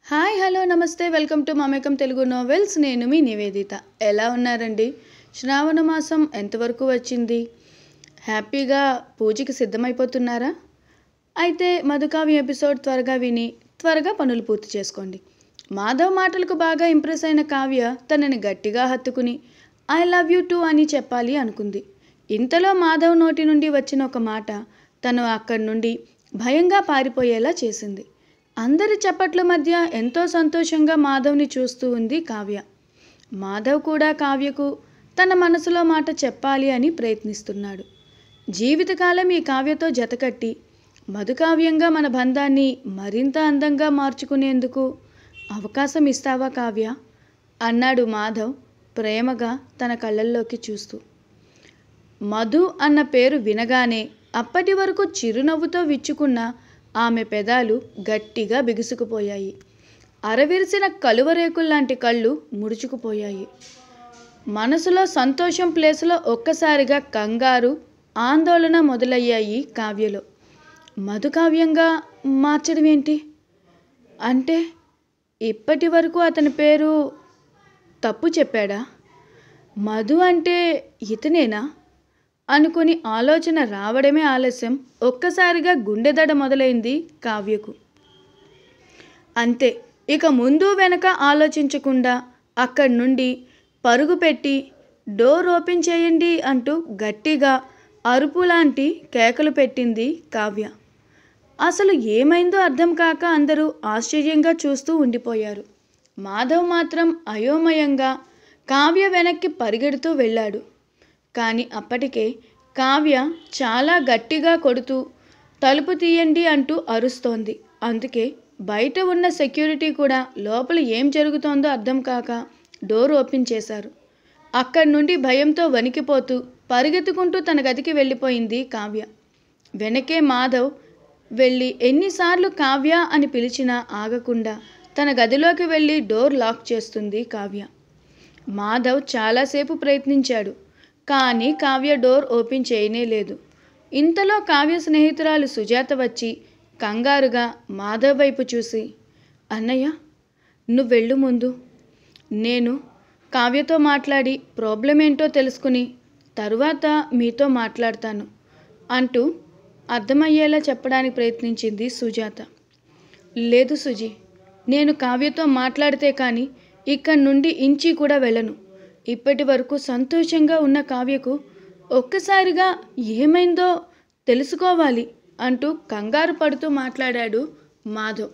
Hi hello నమస్తే welcome to Mamekam Telugu novels. నేను మీ నివేదిత. ఎలా ఉన్నారండి? శ్రావణ మాసం ఎంతవరకు వచ్చింది? హ్యాపీగా పూజకి సిద్ధమైపోతున్నారా? అయితే మధుకావ్య ఎపిసోడ్ త్వరగా విని త్వరగా పనులు పూర్తి చేసుకోండి. మాధవ్ మాటలకు బాగా ఇంప్రెస్ అయిన కావ్య తనని గట్టిగా హత్తుకుని ఐ లవ్ యూ టూ అని చెప్పాలి అనుకుంది. ఇంతలో మాధవ్ నోటి నుండి వచ్చిన ఒక మాట తను అక్కడి నుండి భయంగా పారిపోయేలా చేసింది. అందరి చప్పట్ల మధ్య ఎంతో సంతోషంగా మాధవ్ని చూస్తూ ఉంది కావ్య. మాధవ్ కూడా కావ్యకు తన మనసులో మాట చెప్పాలి అని ప్రయత్నిస్తున్నాడు. జీవితకాలం ఈ కావ్యతో జతకట్టి మధుకావ్యంగా మన బంధాన్ని మరింత అందంగా మార్చుకునేందుకు అవకాశం ఇస్తావా కావ్య? అన్నాడు మాధవ్ ప్రేమగా తన కళ్ళల్లోకి చూస్తూ. మధు అన్న పేరు వినగానే అప్పటి వరకు చిరునవ్వుతో విచ్చుకున్న ఆమె పెదాలు గట్టిగా బిగుసుకుపోయాయి. అరవిరిసిన కలువరేకుల్లాంటి కళ్ళు ముడుచుకుపోయాయి. మనసులో సంతోషం ప్లేసులో ఒక్కసారిగా కంగారు, ఆందోళన మొదలయ్యాయి కావ్యలో. మధుకావ్యంగా మార్చడం ఏంటి? అంటే ఇప్పటి వరకు అతని పేరు తప్పు చెప్పాడా? మధు అంటే ఇతనేనా అనుకుని ఆలోచన రావడమే ఆలస్యం. ఒక్కసారిగా గుండెదడ మొదలైంది కావ్యకు. అంతే, ఇక ముందు వెనక ఆలోచించకుండా అక్కడి నుండి పరుగు పెట్టి డోర్ ఓపెన్ చేయండి అంటూ గట్టిగా అరుపులాంటి కేకలు పెట్టింది కావ్య. అసలు ఏమైందో అర్థం కాక అందరూ ఆశ్చర్యంగా చూస్తూ ఉండిపోయారు. మాధవ్ మాత్రం అయోమయంగా కావ్య వెనక్కి పరిగెడుతూ వెళ్ళాడు. కానీ అప్పటికే కావ్య చాలా గట్టిగా కొడుతూ తలుపు తీయండి అంటూ అరుస్తోంది. అందుకే బయట ఉన్న సెక్యూరిటీ కూడా లోపల ఏం జరుగుతోందో అర్థం కాక డోర్ ఓపెన్ చేశారు. అక్కడి నుండి భయంతో వణికిపోతూ పరిగెత్తుకుంటూ తన గదికి వెళ్ళిపోయింది కావ్య. వెనకే మాధవ్ వెళ్ళి ఎన్నిసార్లు కావ్య అని పిలిచినా ఆగకుండా తన గదిలోకి వెళ్ళి డోర్ లాక్ చేస్తుంది కావ్య. మాధవ్ చాలాసేపు ప్రయత్నించాడు, కానీ కావ్య డోర్ ఓపెన్ చేయనే లేదు. ఇంతలో కావ్య స్నేహితురాలు సుజాత వచ్చి కంగారుగా మాధవ్ వైపు చూసి, అన్నయ్య నువ్వెళ్ళు ముందు, నేను కావ్యతో మాట్లాడి ప్రాబ్లం ఏంటో తెలుసుకుని తరువాత మీతో మాట్లాడతాను అంటూ అర్థమయ్యేలా చెప్పడానికి ప్రయత్నించింది సుజాత. లేదు సుజీ, నేను కావ్యతో మాట్లాడితే కానీ ఇక్కడి నుండి ఇంచి కూడా వెళ్ళను. ఇప్పటి వరకు సంతోషంగా ఉన్న కావ్యకు ఒక్కసారిగా ఏమైందో తెలుసుకోవాలి అంటూ కంగారు పడుతూ మాట్లాడాడు మాధవ్.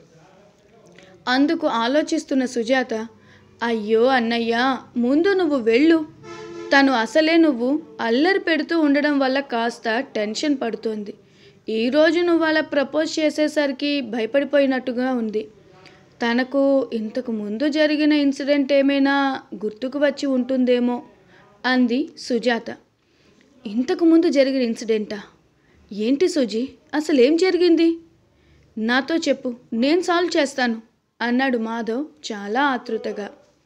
అందుకు ఆలోచిస్తున్న సుజాత, అయ్యో అన్నయ్య, ముందు నువ్వు వెళ్ళు. తను అసలే నువ్వు అల్లరి పెడుతూ ఉండడం వల్ల కాస్త టెన్షన్ పడుతోంది. ఈరోజు నువ్వు అలా ప్రపోజ్ చేసేసరికి భయపడిపోయినట్టుగా ఉంది. తనకు ఇంతకు ముందు జరిగిన ఇన్సిడెంట్ ఏమైనా గుర్తుకు వచ్చి ఉంటుందేమో అంది సుజాత. ఇంతకు ముందు జరిగిన ఇన్సిడెంటా? ఏంటి సుజీ, అసలేం జరిగింది? నాతో చెప్పు, నేను సాల్వ్ చేస్తాను అన్నాడు మాధవ్ చాలా ఆతృతగా.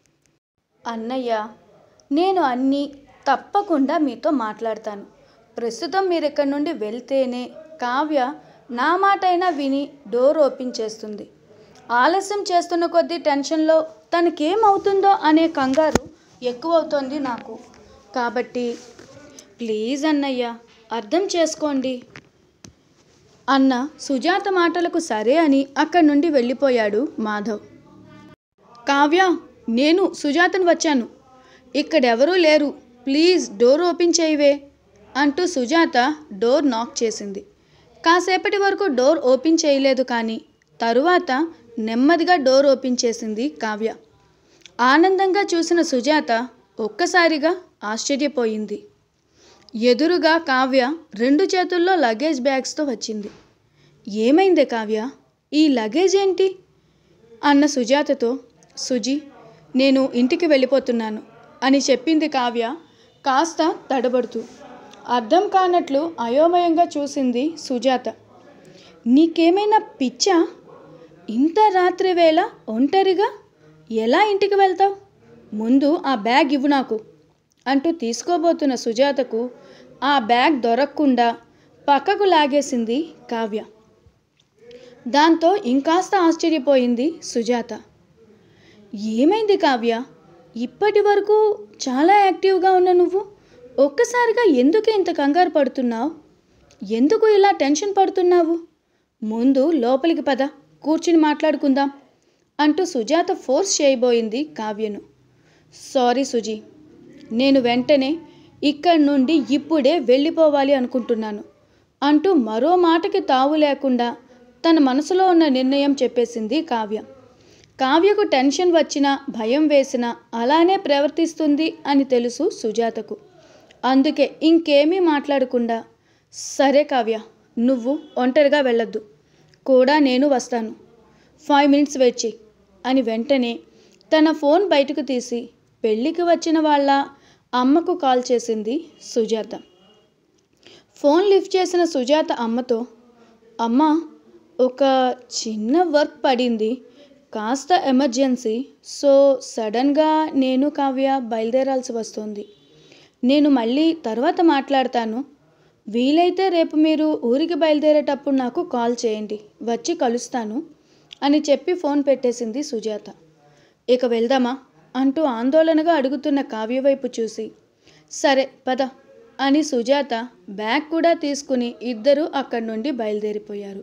అన్నయ్య, నేను అన్నీ తప్పకుండా మీతో మాట్లాడతాను. ప్రస్తుతం మీరు ఇక్కడి నుండి వెళ్తేనే కావ్య నా మాట అయినా విని డోర్ ఓపెన్ చేస్తుంది. ఆలస్యం చేస్తున్న కొద్దీ టెన్షన్లో తనకేమవుతుందో అనే కంగారు ఎక్కువవుతోంది నాకు. కాబట్టి ప్లీజ్ అన్నయ్య, అర్థం చేసుకోండి అన్న సుజాత మాటలకు సరే అని అక్కడి నుండి వెళ్ళిపోయాడు మాధవ్. కావ్య, నేను సుజాతను వచ్చాను, ఇక్కడెవరూ లేరు, ప్లీజ్ డోర్ ఓపెన్ చేయవే అంటూ సుజాత డోర్ నాక్ చేసింది. కాసేపటి వరకు డోర్ ఓపెన్ చేయలేదు, కానీ తరువాత నెమ్మదిగా డోర్ ఓపెన్ చేసింది కావ్య. ఆనందంగా చూసిన సుజాత ఒక్కసారిగా ఆశ్చర్యపోయింది. ఎదురుగా కావ్య 2 చేతుల్లో లగేజ్ బ్యాగ్స్తో వచ్చింది. ఏమైందే కావ్య, ఈ లగేజ్ ఏంటి అన్న సుజాతతో, సుజీ నేను ఇంటికి వెళ్ళిపోతున్నాను అని చెప్పింది కావ్య కాస్త తడబడుతూ. అర్థం కానట్లు అయోమయంగా చూసింది సుజాత. నీకేమైనా పిచ్చా? ఇంత రాత్రి వేళ ఒంటరిగా ఎలా ఇంటికి వెళ్తావు? ముందు ఆ బ్యాగ్ ఇవ్వు నాకు అంటూ తీసుకోబోతున్న సుజాతకు ఆ బ్యాగ్ దొరకకుండా పక్కకు లాగేసింది కావ్య. దాంతో ఇంకాస్త ఆశ్చర్యపోయింది సుజాత. ఏమైంది కావ్య? ఇప్పటి వరకు చాలా యాక్టివ్గా ఉన్న నువ్వు ఒక్కసారిగా ఎందుకు ఇంత కంగారు పడుతున్నావు? ఎందుకు ఇలా టెన్షన్ పడుతున్నావు? ముందు లోపలికి పద, కూర్చుని మాట్లాడుకుందాం అంటూ సుజాత ఫోర్స్ చేయబోయింది కావ్యను. సారీ సుజీ, నేను వెంటనే ఇక్కడి నుండి ఇప్పుడే వెళ్ళిపోవాలి అనుకుంటున్నాను అంటూ మరో మాటకి తావు లేకుండా తన మనసులో ఉన్న నిర్ణయం చెప్పేసింది కావ్య. కావ్యకు టెన్షన్ వచ్చినా భయం వేసినా అలానే ప్రవర్తిస్తుంది అని తెలుసు సుజాతకు. అందుకే ఇంకేమీ మాట్లాడకుండా, సరే కావ్య, నువ్వు ఒంటరిగా వెళ్ళొద్దు, కూడా నేను వస్తాను, 5 minutes వెయిట్ చెయ్యి అని వెంటనే తన ఫోన్ బయటకు తీసి పెళ్ళికి వచ్చిన వాళ్ళ అమ్మకు కాల్ చేసింది సుజాత. ఫోన్ లిఫ్ట్ చేసిన సుజాత అమ్మతో, అమ్మ, ఒక చిన్న వర్క్ పడింది, కాస్త ఎమర్జెన్సీ, సో సడన్గా నేను కావ్య బయలుదేరాల్సి వస్తుంది. నేను మళ్ళీ తర్వాత మాట్లాడతాను, వీలైతే రేపు మీరు ఊరికి బయలుదేరేటప్పుడు నాకు కాల్ చేయండి, వచ్చి కలుస్తాను అని చెప్పి ఫోన్ పెట్టేసింది సుజాత. ఇక వెళ్దామా అంటూ ఆందోళనగా అడుగుతున్న కావ్య వైపు చూసి, సరే పద అని సుజాత బ్యాగ్ కూడా తీసుకుని ఇద్దరూ అక్కడి నుండి బయలుదేరిపోయారు.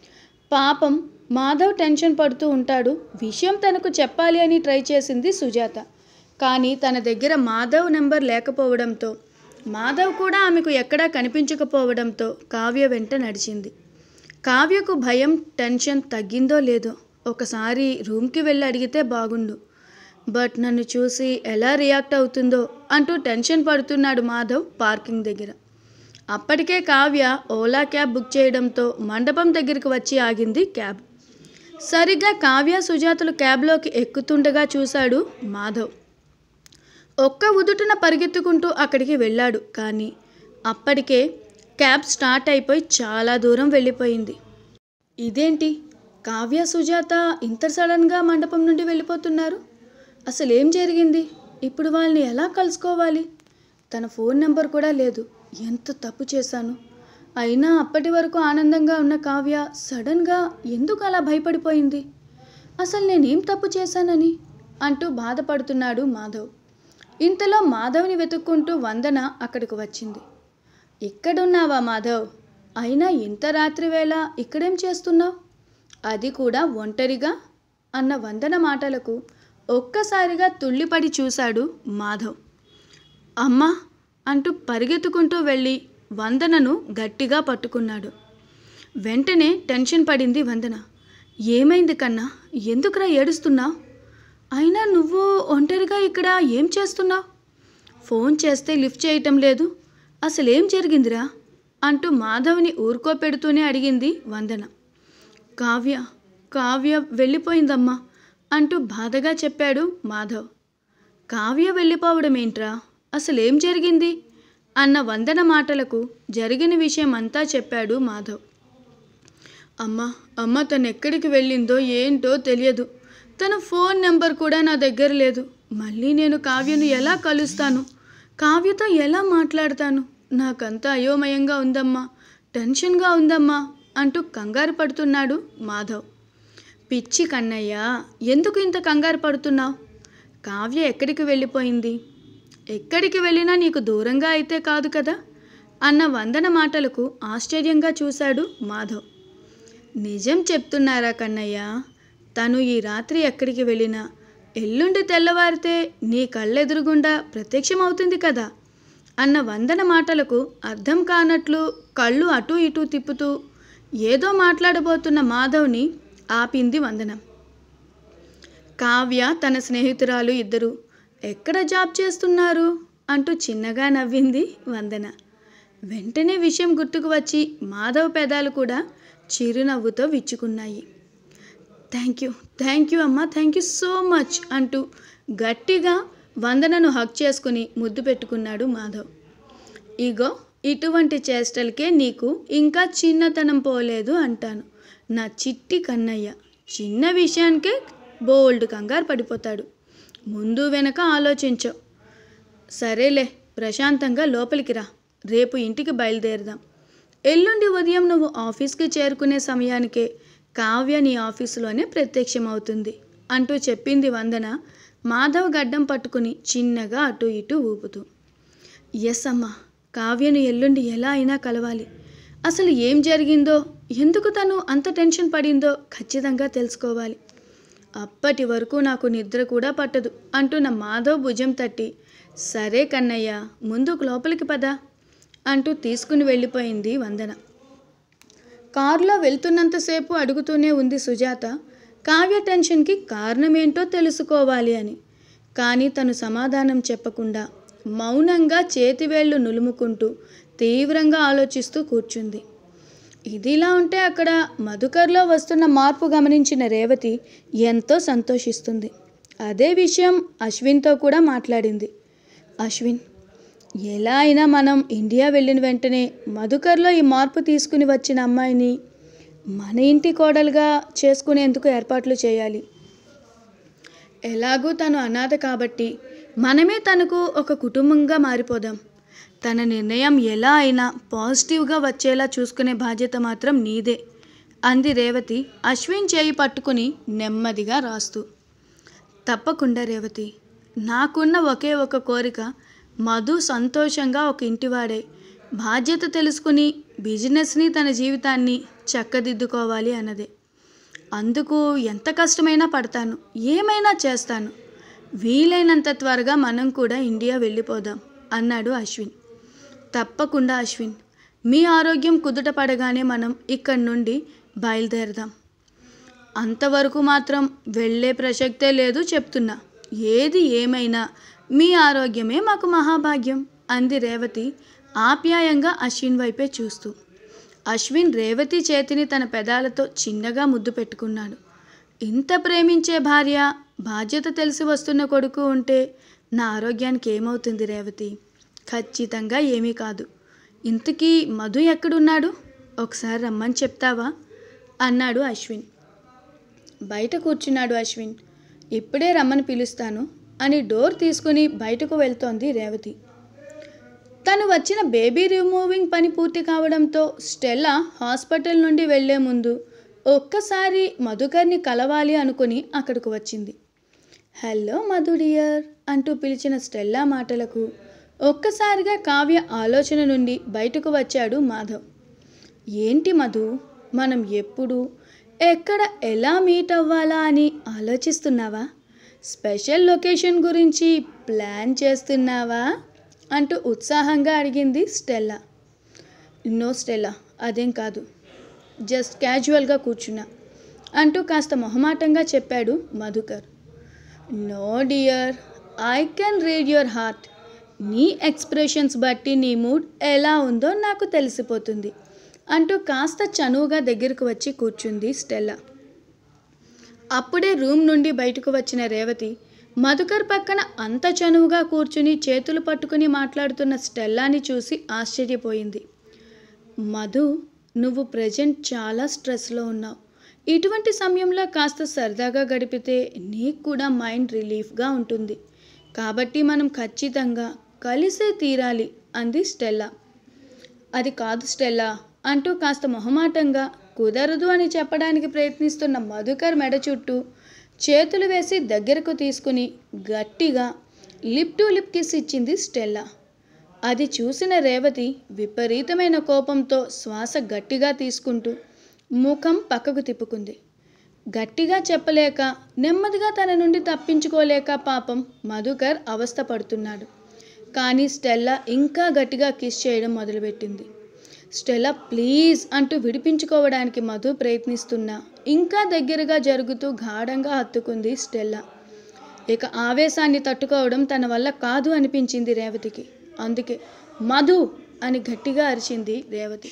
పాపం మాధవ్ టెన్షన్ పడుతూ ఉంటాడు. విషయం తనకు చెప్పాలి అని ట్రై చేసింది సుజాత. కానీ తన దగ్గర మాధవ్ నెంబర్ లేకపోవడంతో, మాధవ్ కూడా ఆమెకు ఎక్కడా కనిపించకపోవడంతో కావ్య వెంట నడిచింది. కావ్యకు భయం టెన్షన్ తగ్గిందో లేదో, ఒకసారి రూమ్కి వెళ్ళి అడిగితే బాగుండు, బట్ నన్ను చూసి ఎలా రియాక్ట్ అవుతుందో అంటూ టెన్షన్ పడుతున్నాడు మాధవ్ పార్కింగ్ దగ్గర. అప్పటికే కావ్య ఓలా క్యాబ్ బుక్ చేయడంతో మండపం దగ్గరికి వచ్చి ఆగింది క్యాబ్. సరిగ్గా కావ్య సుజాతలు క్యాబ్లోకి ఎక్కుతుండగా చూశాడు మాధవ్. ఒక్క ఉదుటున పరిగెత్తుకుంటూ అక్కడికి వెళ్ళాడు. కానీ అప్పటికే క్యాబ్ స్టార్ట్ అయిపోయి చాలా దూరం వెళ్ళిపోయింది. ఇదేంటి, కావ్య సుజాత ఇంత సడన్గా మండపం నుండి వెళ్ళిపోతున్నారు? అసలు ఏం జరిగింది? ఇప్పుడు వాళ్ళని ఎలా కలుసుకోవాలి? తన ఫోన్ నెంబర్ కూడా లేదు. ఎంత తప్పు చేశాను? అయినా అప్పటి వరకు ఆనందంగా ఉన్న కావ్య సడన్గా ఎందుకు అలా భయపడిపోయింది? అసలు నేనేం తప్పు చేశానని అంటూ బాధపడుతున్నాడు మాధవ్. ఇంతలో మాధవ్ని వెతుక్కుంటూ వందన అక్కడికి వచ్చింది. ఇక్కడున్నావా మాధవ్? అయినా ఇంత రాత్రి వేళ ఇక్కడేం చేస్తున్నావు, అది కూడా ఒంటరిగా అన్న వందన మాటలకు ఒక్కసారిగా తుళ్ళిపడి చూశాడు మాధవ్. అమ్మా అంటూ పరిగెత్తుకుంటూ వెళ్ళి వందనను గట్టిగా పట్టుకున్నాడు. వెంటనే టెన్షన్ పడింది వందన. ఏమైంది కన్నా, ఎందుకురా ఏడుస్తున్నావు? అయినా నువ్వు ఒంటరిగా ఇక్కడ ఏం చేస్తున్నావు? ఫోన్ చేస్తే లిఫ్ట్ చేయటం లేదు, అసలేం జరిగిందిరా అంటూ మాధవ్ని ఊరుకోపెడుతూనే అడిగింది వందన. కావ్య వెళ్ళిపోయిందమ్మా అంటూ బాధగా చెప్పాడు మాధవ్. కావ్య వెళ్ళిపోవడం ఏంట్రా, అసలేం జరిగింది అన్న వందన మాటలకు జరిగిన విషయం అంతా చెప్పాడు మాధవ్. అమ్మ తను ఎక్కడికి వెళ్ళిందో ఏంటో తెలియదు, తన ఫోన్ నెంబర్ కూడా నా దగ్గర లేదు, మళ్ళీ నేను కావ్యను ఎలా కలుస్తాను, కావ్యతో ఎలా మాట్లాడతాను, నాకంతా అయోమయంగా ఉందమ్మా, టెన్షన్గా ఉందమ్మా అంటూ కంగారు పడుతున్నాడు మాధవ్. పిచ్చి కన్నయ్య, ఎందుకు ఇంత కంగారు పడుతున్నావు? కావ్య ఎక్కడికి వెళ్ళిపోయింది? ఎక్కడికి వెళ్ళినా నీకు దూరంగా అయితే కాదు కదా అన్న వందన మాటలకు ఆశ్చర్యంగా చూశాడు మాధవ్. నిజం చెప్తున్నారా కన్నయ్య? తను ఈ రాత్రి ఎక్కడికి వెళ్ళినా ఎల్లుండి తెల్లవారితే నీ కళ్ళెదురుగుండా ప్రత్యక్షమవుతుంది కదా అన్న వందన మాటలకు అర్థం కానట్లు కళ్ళు అటూ ఇటూ తిప్పుతూ ఏదో మాట్లాడబోతున్న మాధవ్ని ఆపింది వందన. కావ్య తన స్నేహితురాలు ఇద్దరు ఎక్కడ జాబ్ చేస్తున్నారు అంటూ చిన్నగా నవ్వింది వందన. వెంటనే విషయం గుర్తుకు వచ్చి మాధవ్ పెదాలు కూడా చిరునవ్వుతో విచ్చుకున్నాయి. థ్యాంక్ యూ అమ్మా, థ్యాంక్ యూ సో మచ్ అంటూ గట్టిగా వందనను హగ్ చేసుకుని ముద్దు పెట్టుకున్నాడు మాధవ్. ఇగో ఇటువంటి చేష్టలకే నీకు ఇంకా చిన్నతనం పోలేదు అంటాను. నా చిట్టి కన్నయ్య చిన్న విషయానికే బోల్డ్ కంగారు పడిపోతాడు. ముందు వెనక ఆలోచించవు. సరేలే, ప్రశాంతంగా లోపలికి రా, రేపు ఇంటికి బయలుదేరదాం. ఎల్లుండి ఉదయం నువ్వు ఆఫీస్కి చేరుకునే సమయానికే కావ్య నీ ఆఫీసులోనే ప్రత్యక్షమవుతుంది అంటూ చెప్పింది వందన మాధవ్ గడ్డం పట్టుకుని చిన్నగా అటు ఇటు ఊపుతూ. ఎస్ అమ్మా, కావ్యను ఎల్లుండి ఎలా అయినా కలవాలి. అసలు ఏం జరిగిందో, ఎందుకు తను అంత టెన్షన్ పడిందో ఖచ్చితంగా తెలుసుకోవాలి. అప్పటి వరకు నాకు నిద్ర కూడా పట్టదు అంటున్న మాధవ్ భుజం తట్టి, సరే కన్నయ్య, ముందుకు లోపలికి పద అంటూ తీసుకుని వెళ్ళిపోయింది వందన. కారులో వెళ్తున్నంతసేపు అడుగుతూనే ఉంది సుజాత కావ్య టెన్షన్కి కారణమేంటో తెలుసుకోవాలి అని. కానీ తను సమాధానం చెప్పకుండా మౌనంగా చేతివేళ్లు నులుముకుంటూ తీవ్రంగా ఆలోచిస్తూ కూర్చుంది. ఇదిలా ఉంటే అక్కడ మధుకర్లో వస్తున్న మార్పు గమనించిన రేవతి ఎంతో సంతోషిస్తుంది. అదే విషయం అశ్విన్తో కూడా మాట్లాడింది. అశ్విన్, ఎలా అయినా మనం ఇండియా వెళ్ళిన వెంటనే మధుకర్లో ఈ మార్పు తీసుకుని వచ్చిన అమ్మాయిని మన ఇంటి కోడలుగా చేసుకునేందుకు ఏర్పాట్లు చేయాలి. ఎలాగూ తను అనాథ కాబట్టి మనమే తనకు ఒక కుటుంబంగా మారిపోదాం. తన నిర్ణయం ఎలా అయినా పాజిటివ్గా వచ్చేలా చూసుకునే బాధ్యత మాత్రం నీదే అంది రేవతి అశ్విన్ చేయి పట్టుకుని నెమ్మదిగా రాస్తూ. తప్పకుండా రేవతి, నాకున్న ఒకే ఒక కోరిక మధు సంతోషంగా ఒక ఇంటివాడే బాధ్యత తెలుసుకుని బిజినెస్ని తన జీవితాన్ని చక్కదిద్దుకోవాలి అన్నదే. అందుకు ఎంత కష్టమైనా పడతాను, ఏమైనా చేస్తాను. వీలైనంత త్వరగా మనం కూడా ఇండియా వెళ్ళిపోదాం అన్నాడు అశ్విన్. తప్పకుండా అశ్విన్, మీ ఆరోగ్యం కుదుట పడగానే మనం ఇక్కడి నుండి బయలుదేరదాం. అంతవరకు మాత్రం వెళ్ళే ప్రసక్తే లేదు చెప్తున్నా. ఏది ఏమైనా మీ ఆరోగ్యమే మాకు మహాభాగ్యం అంది రేవతి ఆప్యాయంగా అశ్విన్ వైపే చూస్తూ. అశ్విన్ రేవతి చేతిని తన పెదాలతో చిన్నగా ముద్దు పెట్టుకున్నాడు. ఇంత ప్రేమించే భార్య, బాధ్యత తెలిసి వస్తున్న కొడుకు ఉంటే నా ఆరోగ్యానికి ఏమవుతుంది రేవతి? ఖచ్చితంగా ఏమీ కాదు. ఇంతకీ మధు ఎక్కడున్నాడు? ఒకసారి రమ్మని చెప్తావా అన్నాడు అశ్విన్. బయట కూర్చున్నాడు అశ్విన్. ఇప్పుడే రమ్మని పిలుస్తాను అని డోర్ తీసుకుని బయటకు వెళ్తోంది రేవతి. తను వచ్చిన బేబీ రిమూవింగ్ పని పూర్తి కావడంతో స్టెల్లా హాస్పిటల్ నుండి వెళ్లే ముందు ఒక్కసారి మధుకర్ని కలవాలి అనుకుని అక్కడికి వచ్చింది. హలో మధు డియర్ అంటూ పిలిచిన స్టెల్లా మాటలకు ఒక్కసారిగా కావ్య ఆలోచన నుండి బయటకు వచ్చాడు మాధవ్. ఏంటి మధు, మనం ఎప్పుడు ఎక్కడ ఎలా మీట్ అవ్వాలా అని ఆలోచిస్తున్నావా? స్పెషల్ లొకేషన్ గురించి ప్లాన్ చేస్తున్నావా అంటూ ఉత్సాహంగా అడిగింది స్టెల్లా. నో స్టెల్లా, అదేం కాదు, జస్ట్ క్యాజువల్గా కూర్చున్నా అంటూ కాస్త మొహమాటంగా చెప్పాడు Madhukar. No dear, I can read your heart. నీ ఎక్స్ప్రెషన్స్ బట్టి నీ మూడ్ ఎలా ఉందో నాకు తెలిసిపోతుంది అంటూ కాస్త చనువుగా దగ్గరకు వచ్చి కూర్చుంది స్టెల్లా. అప్పుడే రూమ్ నుండి బయటకు వచ్చిన రేవతి మధుకర్ పక్కన అంత చనువుగా కూర్చుని చేతులు పట్టుకుని మాట్లాడుతున్న స్టెల్లాని చూసి ఆశ్చర్యపోయింది. మధు, నువ్వు ప్రజెంట్ చాలా స్ట్రెస్లో ఉన్నావు. ఇటువంటి సమయంలో కాస్త సరదాగా గడిపితే నీకు కూడా మైండ్ రిలీఫ్గా ఉంటుంది. కాబట్టి మనం ఖచ్చితంగా కలిసే తీరాలి అంది స్టెల్లా. అది కాదు స్టెల్లా అంటూ కాస్త మొహమాటంగా కుదరదు అని చెప్పడానికి ప్రయత్నిస్తున్న మధుకర్ మెడ చుట్టూ చేతులు వేసి దగ్గరకు తీసుకుని గట్టిగా లిప్ టు లిప్ కిస్ ఇచ్చింది స్టెల్లా. అది చూసిన రేవతి విపరీతమైన కోపంతో శ్వాస గట్టిగా తీసుకుంటూ ముఖం పక్కకు తిప్పుకుంది. గట్టిగా చెప్పలేక, నెమ్మదిగా తన నుండి తప్పించుకోలేక పాపం మధుకర్ అవస్థ పడుతున్నాడు. కానీ స్టెల్లా ఇంకా గట్టిగా కిస్ చేయడం మొదలుపెట్టింది. స్టెల్లా ప్లీజ్ అంటూ విడిపించుకోవడానికి మధు ప్రయత్నిస్తున్నా ఇంకా దగ్గరగా జరుగుతూ గాఢంగా హత్తుకుంది స్టెల్లా. ఇక ఆవేశాన్ని తట్టుకోవడం తన వల్ల కాదు అనిపించింది రేవతికి. అందుకే మధు అని గట్టిగా అరిచింది రేవతి.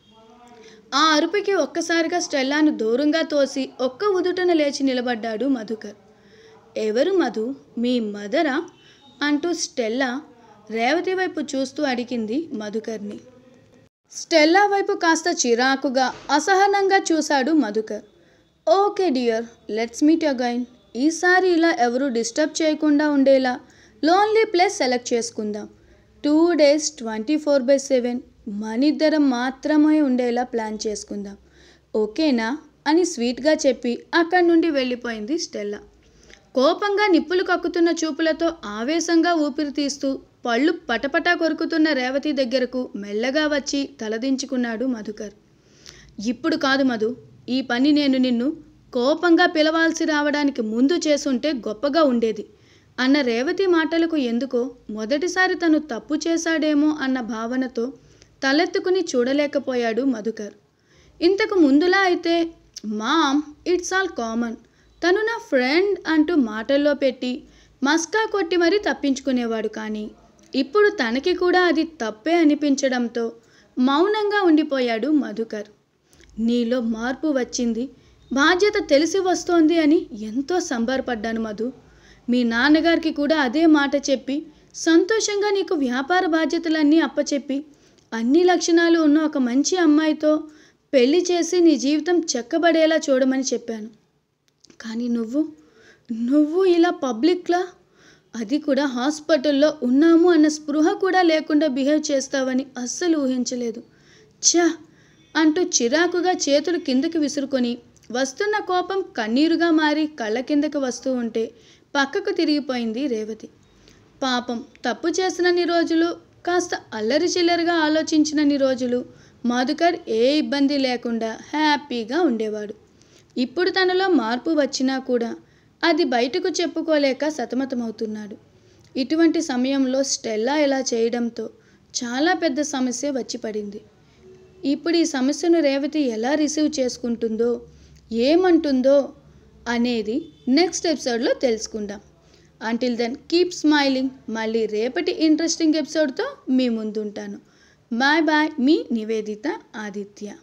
ఆ అరుపుకి ఒక్కసారిగా స్టెల్లాను దూరంగా తోసి ఒక్క ఉదుటన లేచి నిలబడ్డాడు మధుకర్. ఎవరు మధు, మీ మదరా అంటూ స్టెల్లా రేవతి వైపు చూస్తూ అడిగింది మధుకర్ని. స్టెల్లా వైపు కాస్త చిరాకుగా అసహనంగా చూశాడు Madhukar. Okay dear, let's meet again. ఈసారి ఇలా ఎవరు డిస్టర్బ్ చేయకుండా ఉండేలా లోన్లీ ప్లేస్ సెలెక్ట్ చేసుకుందాం. 2 days 24/7 మనిద్దరం మాత్రమే ఉండేలా ప్లాన్ చేసుకుందాం, ఓకేనా అని స్వీట్గా చెప్పి అక్కడి నుండి వెళ్ళిపోయింది స్టెల్లా. కోపంగా నిప్పులు కక్కుతున్న చూపులతో ఆవేశంగా ఊపిరి తీస్తూ పళ్ళు పటపటా కొరుకుతున్న రేవతి దగ్గరకు మెల్లగా వచ్చి తలదించుకున్నాడు మధుకర్. ఇప్పుడు కాదు మధు, ఈ పని నేను నిన్ను కోపంగా పిలవాల్సి రావడానికి ముందు చేసుంటే గొప్పగా ఉండేది అన్న రేవతి మాటలకు ఎందుకో మొదటిసారి తను తప్పు చేశాడేమో అన్న భావనతో తలెత్తుకుని చూడలేకపోయాడు మధుకర్. ఇంతకు ముందులా అయితే మామ్ ఇట్స్ ఆల్ కామన్, తను నా ఫ్రెండ్ అంటూ మాటల్లో పెట్టి మస్కా కొట్టి మరీ తప్పించుకునేవాడు. కానీ ఇప్పుడు తనకి కూడా అది తప్పే అనిపించడంతో మౌనంగా ఉండిపోయాడు మధుకర్. నీలో మార్పు వచ్చింది, బాధ్యత తెలిసి వస్తోంది అని ఎంతో సంబరపడ్డాను మధు. మీ నాన్నగారికి కూడా అదే మాట చెప్పి సంతోషంగా నీకు వ్యాపార బాధ్యతలన్నీ అప్పచెప్పి అన్ని లక్షణాలు ఉన్న ఒక మంచి అమ్మాయితో పెళ్లి చేసి నీ జీవితం చెక్కబడేలా చూడమని చెప్పాను. కానీ నువ్వు ఇలా పబ్లిక్లా, అది కూడా హాస్పిటల్లో ఉన్నాము అన్న స్పృహ కూడా లేకుండా బిహేవ్ చేస్తావని అస్సలు ఊహించలేదు. ఛా అంటూ చిరాకుగా చేతులు కిందకి విసురుకొని వస్తున్న కోపం కన్నీరుగా మారి కళ్ళ కిందకి వస్తూ ఉంటే పక్కకు తిరిగిపోయింది రేవతి. పాపం తప్పు చేసినన్ని రోజులు, కాస్త అల్లరి చిల్లరిగా ఆలోచించినన్ని రోజులు మధుకర్ ఏ ఇబ్బంది లేకుండా హ్యాపీగా ఉండేవాడు. ఇప్పుడు తనలో మార్పు వచ్చినా కూడా అది బయటకు చెప్పుకోలేక సతమతమవుతున్నాడు. ఇటువంటి సమయంలో స్టెల్లా ఇలా చేయడంతో చాలా పెద్ద సమస్య వచ్చి పడింది. ఇప్పుడు ఈ సమస్యను రేవతి ఎలా రిసీవ్ చేసుకుంటుందో, ఏమంటుందో అనేది నెక్స్ట్ ఎపిసోడ్లో తెలుసుకుందాం. Until then keep smiling. మళ్ళీ రేపటి ఇంట్రెస్టింగ్ ఎపిసోడ్తో మీ ముందుంటాను. బాయ్ బాయ్, మీ నివేదిత ఆదిత్య.